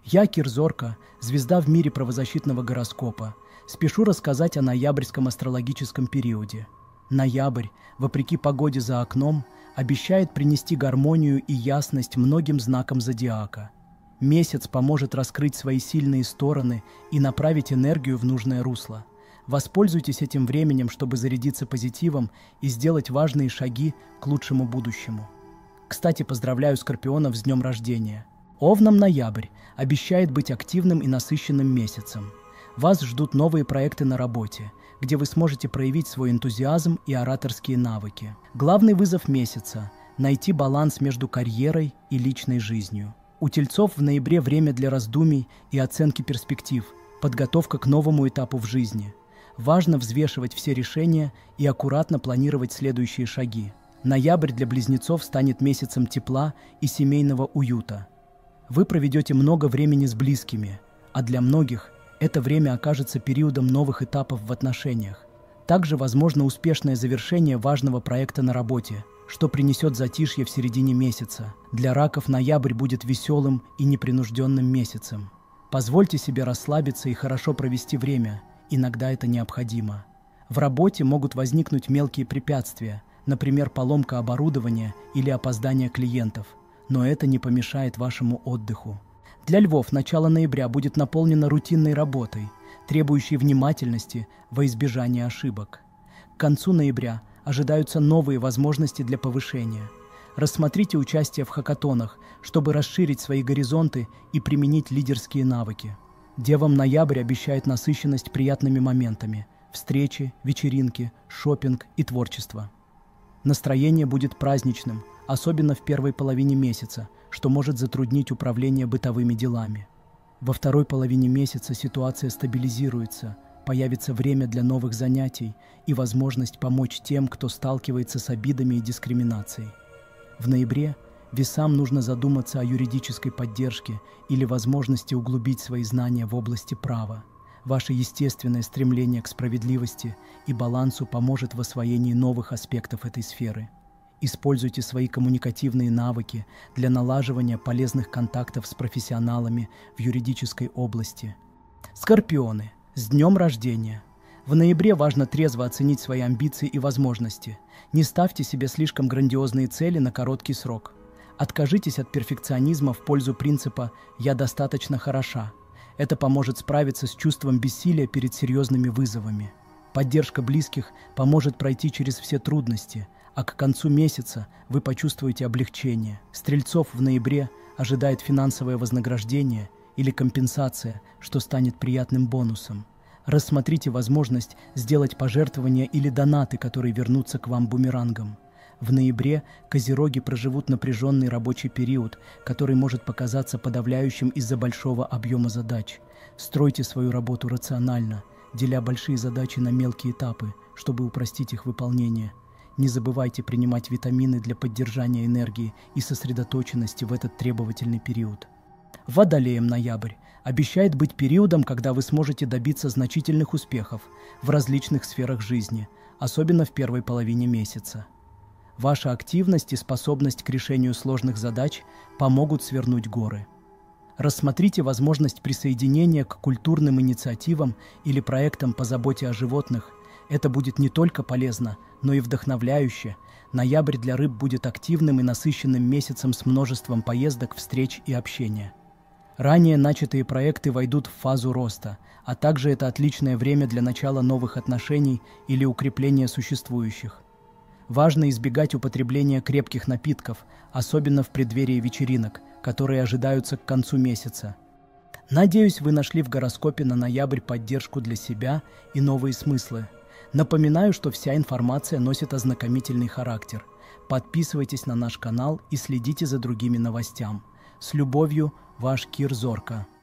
Я Кир Зорко, звезда в мире правозащитного гороскопа. Спешу рассказать о ноябрьском астрологическом периоде. Ноябрь, вопреки погоде за окном, обещает принести гармонию и ясность многим знакам зодиака. Месяц поможет раскрыть свои сильные стороны и направить энергию в нужное русло. Воспользуйтесь этим временем, чтобы зарядиться позитивом и сделать важные шаги к лучшему будущему. Кстати, поздравляю скорпионов с днем рождения. Овнам ноябрь обещает быть активным и насыщенным месяцем. Вас ждут новые проекты на работе, где вы сможете проявить свой энтузиазм и ораторские навыки. Главный вызов месяца – найти баланс между карьерой и личной жизнью. У тельцов в ноябре время для раздумий и оценки перспектив, подготовка к новому этапу в жизни. Важно взвешивать все решения и аккуратно планировать следующие шаги. Ноябрь для близнецов станет месяцем тепла и семейного уюта. Вы проведете много времени с близкими, а для многих это время окажется периодом новых этапов в отношениях. Также возможно успешное завершение важного проекта на работе, что принесет затишье в середине месяца. Для раков ноябрь будет веселым и непринужденным месяцем. Позвольте себе расслабиться и хорошо провести время, иногда это необходимо. В работе могут возникнуть мелкие препятствия, например, поломка оборудования или опоздание клиентов. Но это не помешает вашему отдыху. Для львов начало ноября будет наполнено рутинной работой, требующей внимательности во избежание ошибок. К концу ноября ожидаются новые возможности для повышения. Рассмотрите участие в хакатонах, чтобы расширить свои горизонты и применить лидерские навыки. Девам ноябрь обещает насыщенность приятными моментами – встречи, вечеринки, шопинг и творчество. Настроение будет праздничным, особенно в первой половине месяца, что может затруднить управление бытовыми делами. Во второй половине месяца ситуация стабилизируется, появится время для новых занятий и возможность помочь тем, кто сталкивается с обидами и дискриминацией. В ноябре весам нужно задуматься о юридической поддержке или возможности углубить свои знания в области права. Ваше естественное стремление к справедливости и балансу поможет в освоении новых аспектов этой сферы. Используйте свои коммуникативные навыки для налаживания полезных контактов с профессионалами в юридической области. Скорпионы, с днем рождения! В ноябре важно трезво оценить свои амбиции и возможности. Не ставьте себе слишком грандиозные цели на короткий срок. Откажитесь от перфекционизма в пользу принципа «я достаточно хороша». Это поможет справиться с чувством бессилия перед серьезными вызовами. Поддержка близких поможет пройти через все трудности, а к концу месяца вы почувствуете облегчение. Стрельцов в ноябре ожидает финансовое вознаграждение или компенсация, что станет приятным бонусом. Рассмотрите возможность сделать пожертвования или донаты, которые вернутся к вам бумерангом. В ноябре козероги проживут напряженный рабочий период, который может показаться подавляющим из-за большого объема задач. Стройте свою работу рационально, деля большие задачи на мелкие этапы, чтобы упростить их выполнение. Не забывайте принимать витамины для поддержания энергии и сосредоточенности в этот требовательный период. Водолеям ноябрь обещает быть периодом, когда вы сможете добиться значительных успехов в различных сферах жизни, особенно в первой половине месяца. Ваша активность и способность к решению сложных задач помогут свернуть горы. Рассмотрите возможность присоединения к культурным инициативам или проектам по заботе о животных. Это будет не только полезно, но и вдохновляюще. Ноябрь для рыб будет активным и насыщенным месяцем с множеством поездок, встреч и общения. Ранее начатые проекты войдут в фазу роста, а также это отличное время для начала новых отношений или укрепления существующих. Важно избегать употребления крепких напитков, особенно в преддверии вечеринок, которые ожидаются к концу месяца. Надеюсь, вы нашли в гороскопе на ноябрь поддержку для себя и новые смыслы. Напоминаю, что вся информация носит ознакомительный характер. Подписывайтесь на наш канал и следите за другими новостями. С любовью, ваш Кир Зорко.